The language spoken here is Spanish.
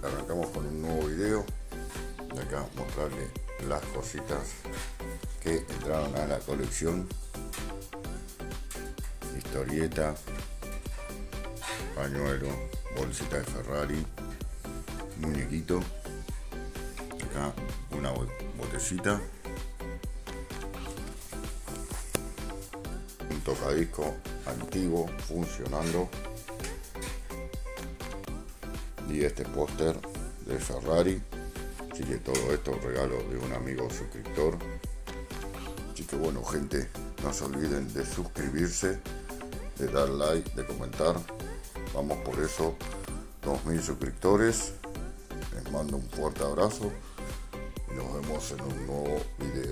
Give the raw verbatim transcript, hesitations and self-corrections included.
arrancamos con un nuevo video. De acá mostrarles las cositas que entraron a la colección: historieta, pañuelo, bolsita de Ferrari, muñequito, acá una botellita, un tocadisco antiguo funcionando, y este póster de Ferrari. Así que todo esto regalo de un amigo suscriptor. Así que bueno, gente, no se olviden de suscribirse, de dar like, de comentar. Vamos por eso, dos mil suscriptores. Les mando un fuerte abrazo y nos vemos en un nuevo video.